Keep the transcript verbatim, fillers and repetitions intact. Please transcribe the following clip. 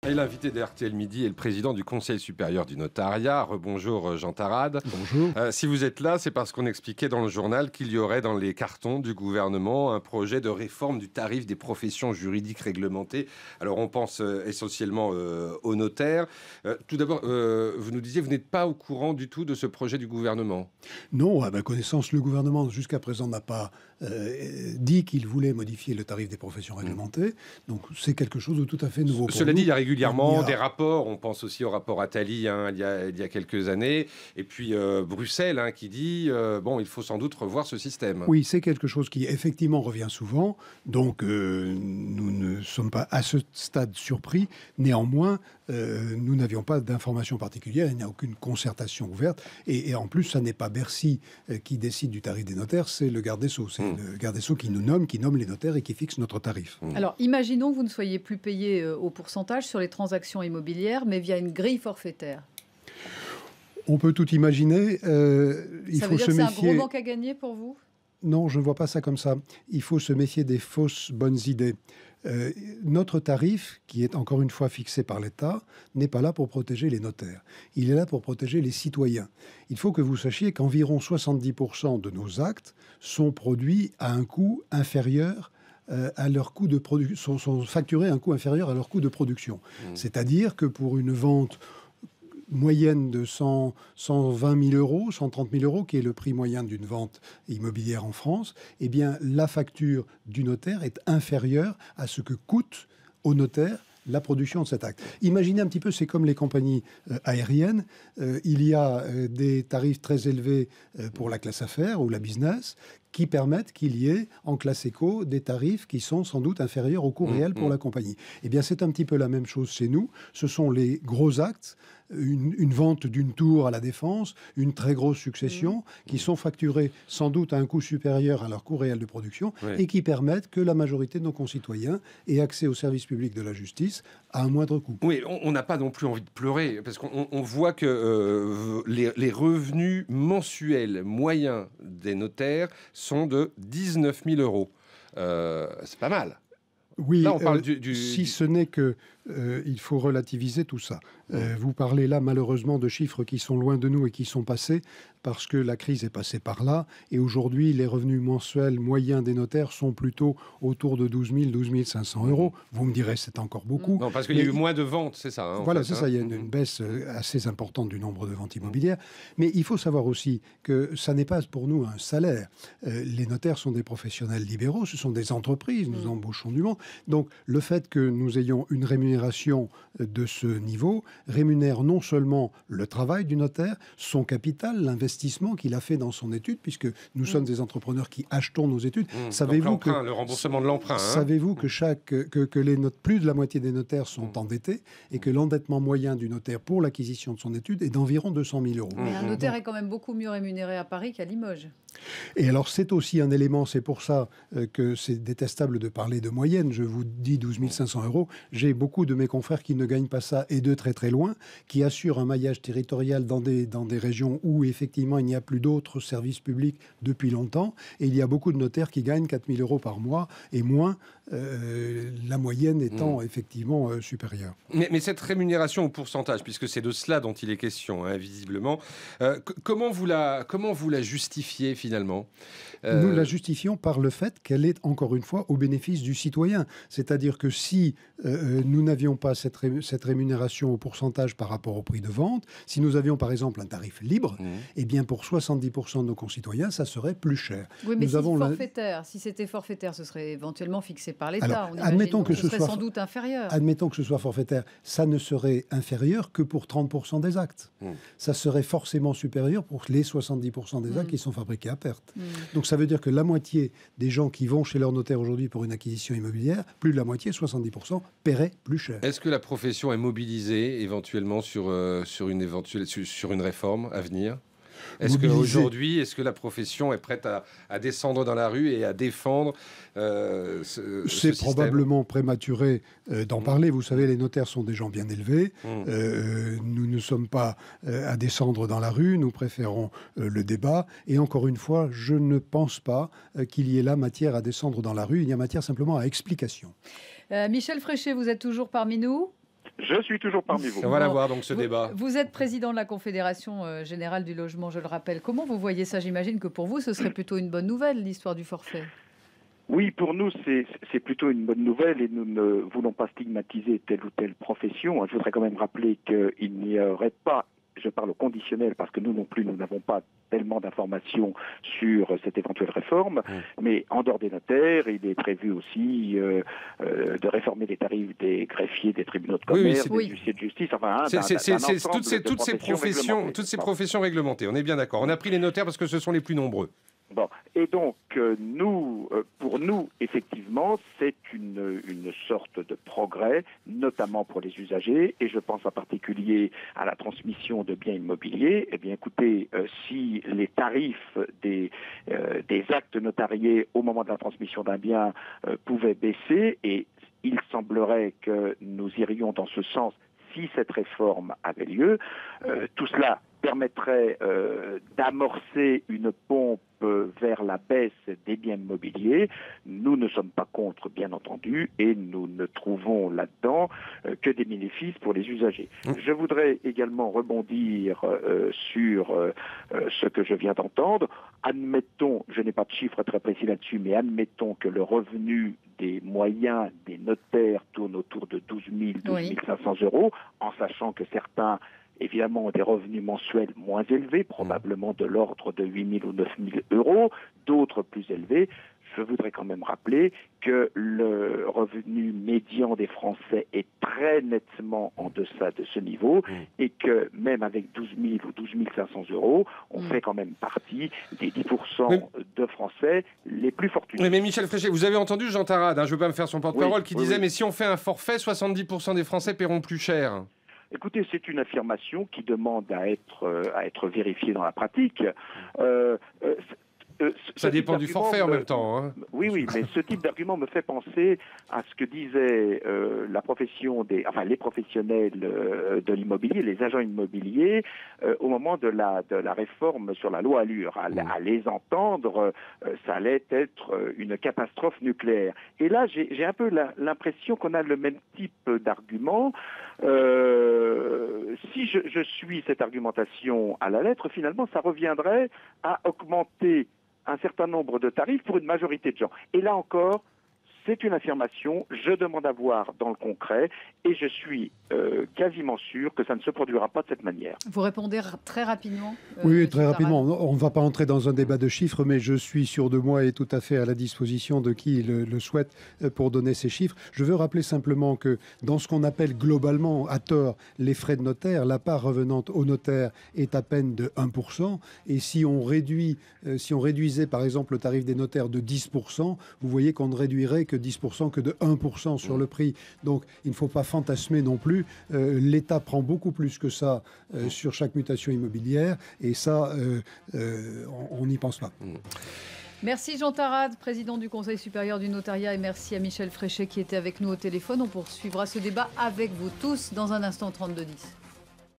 Et l'invité de R T L Midi est le président du Conseil supérieur du notariat. Rebonjour Jean Tarade. Bonjour. Euh, si vous êtes là, c'est parce qu'on expliquait dans le journal qu'il y aurait dans les cartons du gouvernement un projet de réforme du tarif des professions juridiques réglementées. Alors on pense euh, essentiellement euh, aux notaires. Euh, tout d'abord, euh, vous nous disiez, vous n'êtes pas au courant du tout de ce projet du gouvernement? Non, à ma connaissance, le gouvernement jusqu'à présent n'a pas euh, dit qu'il voulait modifier le tarif des professions réglementées. Mmh. Donc c'est quelque chose de tout à fait nouveau. Cela pour dit, nous. il y a régulièrement il y a... des rapports. On pense aussi au rapport Attali hein, il, y a, il y a quelques années. Et puis euh, Bruxelles hein, qui dit euh, bon, il faut sans doute revoir ce système. Oui, c'est quelque chose qui effectivement revient souvent. Donc euh, nous ne sommes pas à ce stade surpris. Néanmoins, euh, nous n'avions pas d'informations particulières. Il n'y a aucune concertation ouverte. Et, et en plus, ça n'est pas Bercy euh, qui décide du tarif des notaires, c'est le garde des Sceaux. C'est mmh. le garde des Sceaux qui nous nomme, qui nomme les notaires et qui fixe notre tarif. Mmh. Alors, imaginons que vous ne soyez plus payé euh, au pourcentage sur les transactions immobilières, mais via une grille forfaitaire. On peut tout imaginer. Euh, il ça faut veut dire se que méfier. C'est un gros manque à gagner pour vous? Non, je ne vois pas ça comme ça. Il faut se méfier des fausses bonnes idées. Euh, notre tarif, qui est encore une fois fixé par l'État, n'est pas là pour protéger les notaires. Il est là pour protéger les citoyens. Il faut que vous sachiez qu'environ soixante-dix pour cent de nos actes sont produits à un coût inférieur euh, à leur coût de production, sont, sont facturés à un coût inférieur à leur coût de production. Mmh. C'est-à-dire que pour une vente moyenne de cent, cent vingt mille euros, cent trente mille euros, qui est le prix moyen d'une vente immobilière en France, eh bien, la facture du notaire est inférieure à ce que coûte au notaire la production de cet acte. Imaginez un petit peu, c'est comme les compagnies euh, aériennes. Euh, il y a euh, des tarifs très élevés euh, pour la classe affaires ou la business qui permettent qu'il y ait en classe éco des tarifs qui sont sans doute inférieurs au coût mmh, réel pour mmh. la compagnie. Eh bien, c'est un petit peu la même chose chez nous. Ce sont les gros actes, une, une vente d'une tour à la Défense, une très grosse succession, mmh. qui sont facturés sans doute à un coût supérieur à leur coût réel de production oui. et qui permettent que la majorité de nos concitoyens aient accès au service public de la justice à un moindre coût. Oui, on n'a pas non plus envie de pleurer, parce qu'on on voit que euh, les, les revenus mensuels moyens des notaires sont de dix-neuf mille euros. Euh, c'est pas mal. Oui, là, on parle euh, du, du, si du... ce n'est que euh, il faut relativiser tout ça. Euh, vous parlez là malheureusement de chiffres qui sont loin de nous et qui sont passés parce que la crise est passée par là. Et aujourd'hui, les revenus mensuels moyens des notaires sont plutôt autour de douze mille, douze mille cinq cents euros. Vous me direz, c'est encore beaucoup. Non, parce qu'il y a eu moins de ventes, c'est ça. Hein, voilà, c'est ça. Il y a une, une baisse assez importante du nombre de ventes immobilières. Mais il faut savoir aussi que ça n'est pas pour nous un salaire. Euh, les notaires sont des professionnels libéraux, ce sont des entreprises, nous embauchons du monde. Donc, le fait que nous ayons une rémunération de ce niveau rémunère non seulement le travail du notaire, son capital, l'investissement qu'il a fait dans son étude, puisque nous mmh. sommes des entrepreneurs qui achetons nos études. Mmh. Savez-vous que le remboursement de l'emprunt. Hein. Savez-vous que chaque que, que les notes, plus de la moitié des notaires sont mmh. endettés et que l'endettement moyen du notaire pour l'acquisition de son étude est d'environ deux cent mille euros. Mais un notaire est quand même beaucoup mieux rémunéré à Paris qu'à Limoges. Et alors, c'est aussi un élément, c'est pour ça euh, que c'est détestable de parler de moyenne. Je vous dis douze mille cinq cents euros. J'ai beaucoup de mes confrères qui ne gagnent pas ça et de très très loin, qui assurent un maillage territorial dans des, dans des régions où effectivement il n'y a plus d'autres services publics depuis longtemps. Et il y a beaucoup de notaires qui gagnent quatre mille euros par mois et moins, euh, la moyenne étant mmh. effectivement euh, supérieure. Mais, mais cette rémunération au pourcentage, puisque c'est de cela dont il est question, hein, visiblement, euh, comment, vous la, comment vous la justifiez finalement? euh... Nous la justifions par le fait qu'elle est encore une fois au bénéfice du citoyen. C'est-à-dire que si euh, nous n'avions pas cette, ré cette rémunération au pourcentage par rapport au prix de vente, si nous avions par exemple un tarif libre, mmh. eh bien pour soixante-dix pour cent de nos concitoyens, ça serait plus cher. Oui, mais nous si, avons forfaitaire, la... si c'était forfaitaire, ce serait éventuellement fixé par l'État. Admettons que ce ce serait soit sans doute inférieur. Admettons que ce soit forfaitaire, ça ne serait inférieur que pour trente pour cent des actes. Mmh. Ça serait forcément supérieur pour les soixante-dix pour cent des actes mmh. qui sont fabriqués à perte. Mmh. Donc ça veut dire que la moitié des gens qui vont chez leur notaire aujourd'hui pour une acquisition immobilière, plus de la moitié, soixante-dix pour cent, paieraient plus cher. Est-ce que la profession est mobilisée éventuellement sur, euh, sur, une, éventuelle, sur, sur une réforme à venir ? Est-ce qu'aujourd'hui, est-ce que la profession est prête à, à descendre dans la rue et à défendre euh, ce, C'est ce probablement prématuré euh, d'en mmh. parler. Vous savez, les notaires sont des gens bien élevés. Mmh. Euh, nous ne sommes pas euh, à descendre dans la rue. Nous préférons euh, le débat. Et encore une fois, je ne pense pas euh, qu'il y ait là matière à descendre dans la rue. Il y a matière simplement à explication. Euh, Michel Fréchet, vous êtes toujours parmi nous ? Je suis toujours parmi vous. On va Bon, l'avoir donc ce vous, débat. Vous êtes président de la Confédération euh, Générale du Logement, je le rappelle. Comment vous voyez ça? J'imagine que pour vous, ce serait plutôt une bonne nouvelle, l'histoire du forfait. Oui, pour nous, c'est c'est plutôt une bonne nouvelle et nous ne voulons pas stigmatiser telle ou telle profession. Je voudrais quand même rappeler qu'il n'y aurait pas, je parle au conditionnel parce que nous non plus, nous n'avons pas tellement d'informations sur cette éventuelle réforme, mmh. mais en dehors des notaires, il est prévu aussi euh, euh, de réformer les tarifs des greffiers, des tribunaux de commerce, oui, oui, des huissiers de justice, enfin, hein, c'est, c'est, c'est, c'est toutes ces, toutes ces professions, toutes ces professions réglementées. On est bien d'accord. On a pris les notaires parce que ce sont les plus nombreux. Bon, et donc euh, nous, euh, pour nous, effectivement, c'est une, une sorte de progrès, notamment pour les usagers, et je pense en particulier à la transmission de biens immobiliers. Eh bien, écoutez, euh, si les tarifs des, euh, des actes notariés au moment de la transmission d'un bien euh, pouvaient baisser, et il semblerait que nous irions dans ce sens si cette réforme avait lieu, euh, tout cela permettrait euh, d'amorcer une pompe vers la baisse des biens immobiliers. Nous ne sommes pas contre, bien entendu, et nous ne trouvons là-dedans euh, que des bénéfices pour les usagers. Je voudrais également rebondir euh, sur euh, ce que je viens d'entendre. Admettons, je n'ai pas de chiffre très précis là-dessus, mais admettons que le revenu des moyens des notaires tourne autour de douze mille, douze mille cinq cents euros, en sachant que certains évidemment, ont des revenus mensuels moins élevés, probablement de l'ordre de huit mille ou neuf mille euros, d'autres plus élevés. Je voudrais quand même rappeler que le revenu médian des Français est très nettement en deçà de ce niveau mmh. et que même avec douze mille ou douze mille cinq cents euros, on mmh. fait quand même partie des dix pour cent oui. de Français les plus fortunés. Oui, mais Michel Fréchet, vous avez entendu Jean Tarade, hein, je ne veux pas me faire son porte-parole, oui, qui oui, disait oui. mais si on fait un forfait, soixante-dix pour cent des Français paieront plus cher. Écoutez, c'est une affirmation qui demande à être, euh, à être vérifiée dans la pratique. Euh, euh, Euh, Ça dépend du forfait me... en même temps. Hein. Oui, oui, mais ce type d'argument me fait penser à ce que disait euh, la profession des, enfin les professionnels euh, de l'immobilier, les agents immobiliers, euh, au moment de la de la réforme sur la loi Allure. À, mmh. à les entendre, euh, ça allait être une catastrophe nucléaire. Et là, j'ai, j'ai un peu la, l'impression qu'on a le même type d'argument. Euh, si je, je suis cette argumentation à la lettre, finalement, ça reviendrait à augmenter un certain nombre de tarifs pour une majorité de gens. Et là encore, c'est une affirmation, je demande à voir dans le concret et je suis euh, quasiment sûr que ça ne se produira pas de cette manière. Vous répondez r- très rapidement euh, Oui, très rapidement. On ne va pas entrer dans un débat de chiffres, mais je suis sûr de moi et tout à fait à la disposition de qui le, le souhaite pour donner ces chiffres. Je veux rappeler simplement que dans ce qu'on appelle globalement, à tort, les frais de notaire, la part revenante au notaire est à peine de un pour cent. Et si on, réduit, euh, si on réduisait par exemple le tarif des notaires de dix pour cent, vous voyez qu'on ne réduirait que que dix pour cent, que de un pour cent sur le prix. Donc, il ne faut pas fantasmer non plus. Euh, L'État prend beaucoup plus que ça euh, sur chaque mutation immobilière. Et ça, euh, euh, on n'y pense pas. Merci Jean Tarade, président du Conseil supérieur du notariat, et merci à Michel Fréchet qui était avec nous au téléphone. On poursuivra ce débat avec vous tous dans un instant trente-deux dix.